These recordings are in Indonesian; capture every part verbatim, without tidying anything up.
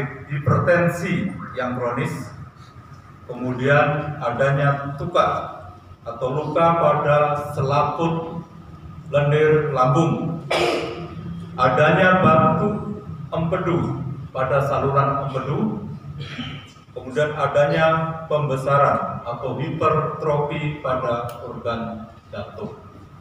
penyakit hipertensi yang kronis, kemudian adanya tukak atau luka pada selaput lendir lambung, adanya batu empedu pada saluran empedu, kemudian adanya pembesaran atau hipertrofi pada organ jantung.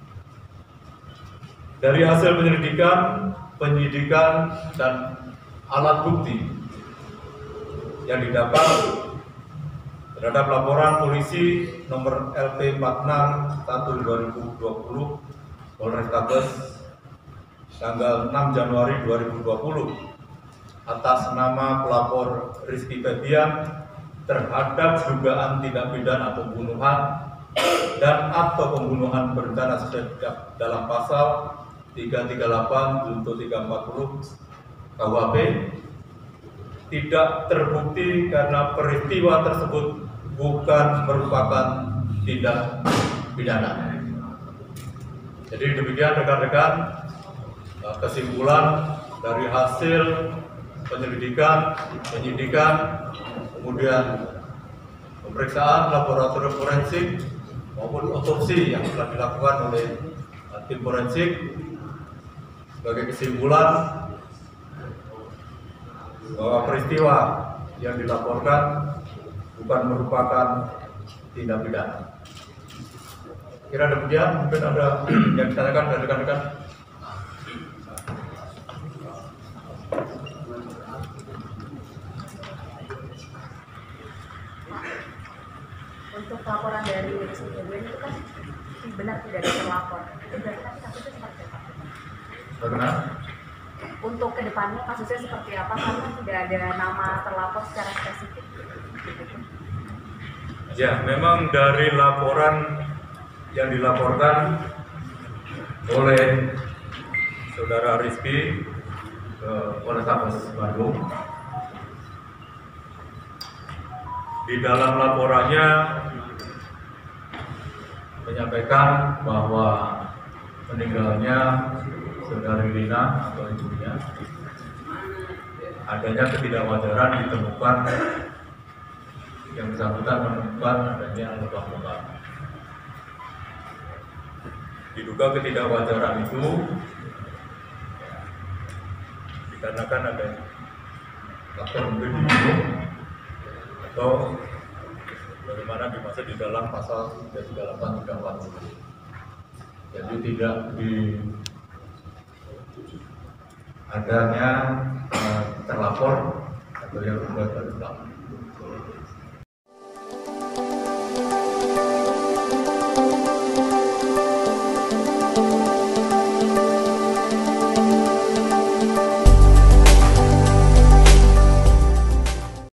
Dari hasil penyelidikan, penyidikan dan alat bukti yang didapat terhadap laporan polisi nomor L P empat puluh enam satu dua ribu dua puluh Polrestabes tanggal enam Januari dua ribu dua puluh atas nama pelapor Rizky Febian terhadap dugaan tindak pidana pembunuhan dan atau pembunuhan berencana sesuai dalam pasal tiga tiga delapan junto tiga empat puluh K U H P tidak terbukti karena peristiwa tersebut bukan merupakan tindak pidana. Jadi demikian rekan-rekan kesimpulan dari hasil penyelidikan, penyidikan, kemudian pemeriksaan laboratorium forensik maupun otopsi yang telah dilakukan oleh tim forensik. Sebagai kesimpulan bahwa peristiwa yang dilaporkan bukan merupakan tindak pidana. Kira demikian, mungkin ada yang ditanyakan dari rekan-rekan. Untuk laporan dari Rizky Febian itu kan benar tidak ada terlapor. Itu berarti nanti kasusnya seperti apa? Bagaimana? Untuk kedepannya kasusnya seperti apa karena tidak ada nama terlapor secara spesifik. Ya, memang dari laporan yang dilaporkan oleh saudara Rizky ke Polrestabes Bandung, di dalam laporannya menyampaikan bahwa meninggalnya saudari Lina atau ibunya adanya ketidakwajaran ditemukan yang bersangkutan menemukan adanya lubang-lubang. Diduga ketidakwajaran itu dikarenakan ada faktor mungkin dibunuh atau bagaimana dimaksud di dalam pasal tiga tiga delapan tiga empat puluh. Jadi tidak di adanya uh, terlapor atau yang berbuat berulang.